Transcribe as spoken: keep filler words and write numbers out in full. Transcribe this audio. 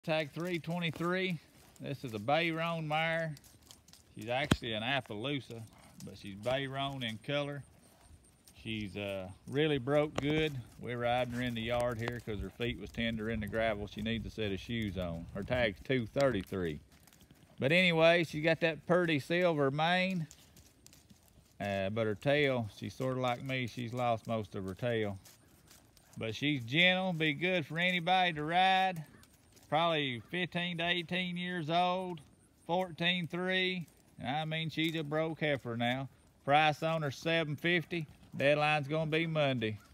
Tag three twenty-three. This is a bay roan mare. She's actually an Appaloosa, but she's bay roan in color. She's uh, really broke good. We're riding her in the yard here because her feet was tender in the gravel. She needs a set of shoes on. Her tag's two thirty-three. But anyway, she got that pretty silver mane, uh, but her tail, she's sort of like me. She's lost most of her tail. But she's gentle, be good for anybody to ride. Probably fifteen to eighteen years old, fourteen three, and I mean, she's a broke heifer now. Price on her seven fifty. Deadline's gonna be Monday.